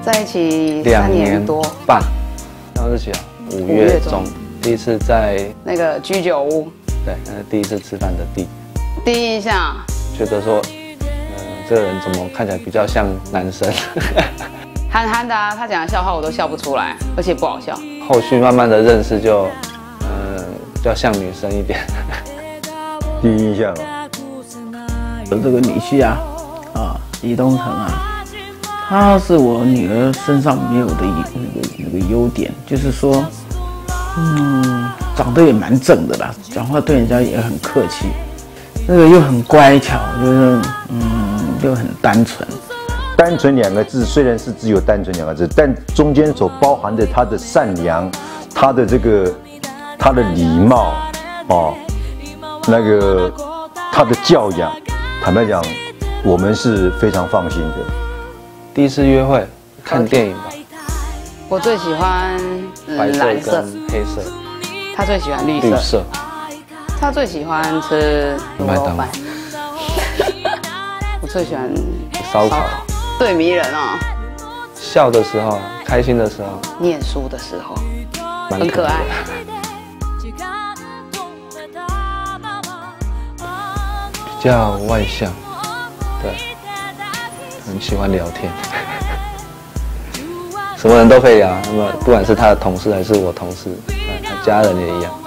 在一起 2 3年多半，那日期啊，5月中，第一次在那个居酒屋， 对，那是第一次吃饭的第一印象觉得说，这个人怎么看起来比较像男生？ 憨憨的啊，他讲的笑话我都笑不出来，而且不好笑。 后续慢慢的认识就，比较像女生一点。 第一印象啊， 这个女婿啊，李东城啊，他是我女儿身上没有的那个优点，就是说，长得也蛮正的啦，讲话对人家也很客气，那个又很乖巧，就是又很单纯。 单纯2个字虽然是只有单纯2个字，但中间所包含的他的善良，他的他的礼貌，那个他的教养，坦白讲，我们是非常放心的。 第一次约会看电影吧， 我最喜欢白色蓝色跟黑色， 他最喜欢绿色，他最喜欢吃卤肉饭，我最喜欢烧烤。 最迷人哦， 笑的时候，开心的时候， 念书的时候， 蛮很可爱。 比较外向，对，很喜欢聊天，什么人都可以聊。那么不管是他的同事还是我同事，他家人也一样。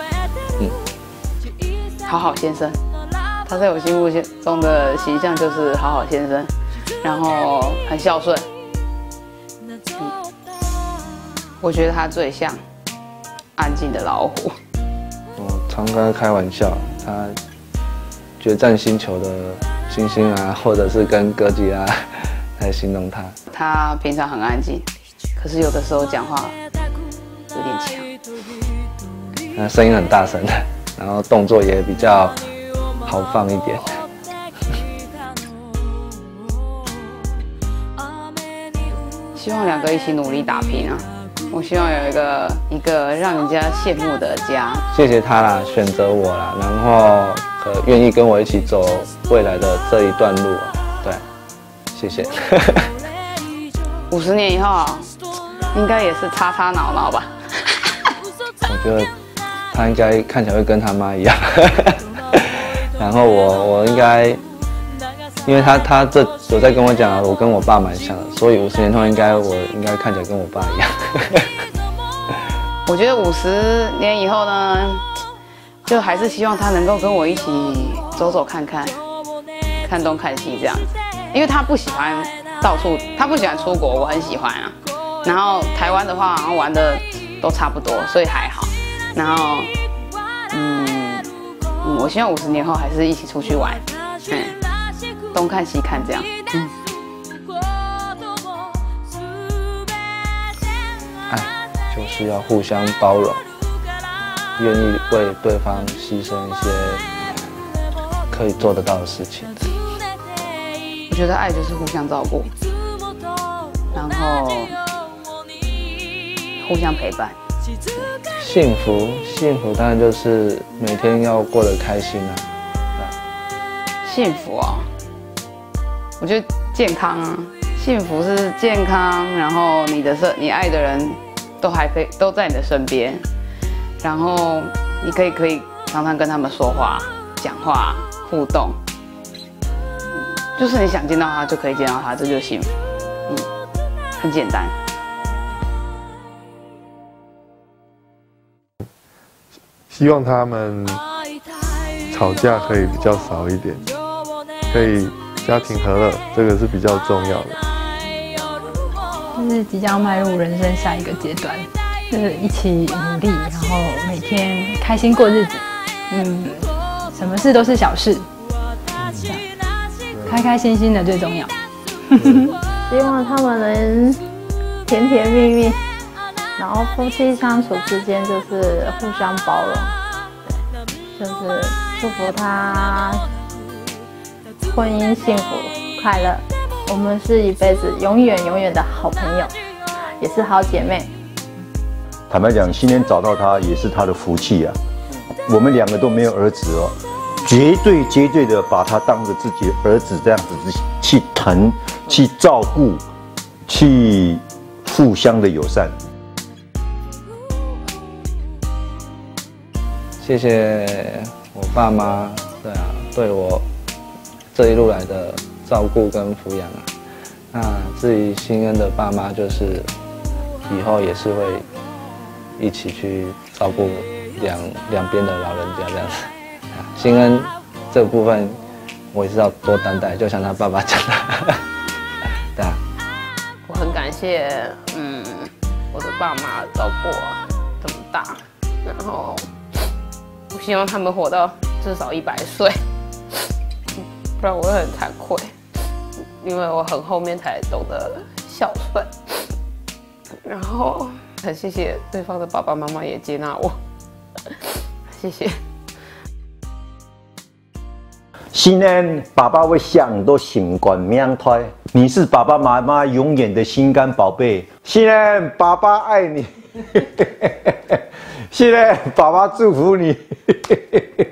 好好先生，他在我心目中的形象就是好好先生，然后很孝顺。我觉得他最像安静的老虎。 我常跟他开玩笑，他决战星球的星星啊，或者是跟哥吉拉来形容他。 他平常很安静，可是有的时候讲话有点强。 那声音很大声的，然后动作也比较豪放一点。 希望2个一起努力打拼啊！我希望有一个让人家羡慕的家。 谢谢他啦，选择我啦，然后愿意跟我一起走未来的这一段路啊。对，谢谢。 50年以后啊，应该也是吵吵闹闹吧？ 我觉得他应该看起来会跟他妈一样。然后我应该，因为他这有在跟我讲啊，我跟我爸蛮像的，所以50年后我应该看起来跟我爸一样。 我觉得50年以后呢，就还是希望他能够跟我一起走走看看，看东看西这样子。因为他不喜欢到处，他不喜欢出国，我很喜欢啊。然后台湾的话，好像玩的都差不多，所以还好。然后，我希望50年后还是一起出去玩，东看西看这样。 爱就是要互相包容，愿意为对方牺牲一些可以做得到的事情。 我觉得爱就是互相照顾，然后互相陪伴。 幸福当然就是每天要过得开心啊。 幸福啊，我觉得健康啊，幸福是健康，然后你爱的人都在你的身边，然后你可以常常跟他们说话、讲话、互动，就是你想见到他就可以见到他，这就是幸福。很简单。 希望他们吵架可以比较少一点，可以家庭和乐，这个是比较重要的。 就是即将迈入人生下一个阶段，就是一起努力，然后每天开心过日子。什么事都是小事，开开心心的最重要。 希望他们能甜甜蜜蜜，然后夫妻相处之间就是互相包容，就是祝福他婚姻幸福快乐。我们是一辈子永远的好朋友，也是好姐妹。 坦白讲，今天找到他也是他的福气啊。我们2个都没有儿子哦，绝对的把他当着自己的儿子这样子去疼、去照顾、去互相的友善。 谢谢我爸妈，对啊，对我这一路来的照顾跟抚养啊。那至于新恩的爸妈，就是以后也是会一起去照顾两边的老人家这样子。新恩这部分我也是要多担待，就像他爸爸讲的，对啊。 我很感谢，我的爸妈照顾我这么大，然后我希望他们活到至少100岁，不然我会很惭愧，因为我很后面才懂得孝顺，然后很谢谢对方的爸爸妈妈也接纳我，谢谢。 新恩，爸爸会想都心肝命胎，你是爸爸妈妈永远的心肝宝贝。新恩，爸爸爱你。新恩，爸爸祝福你。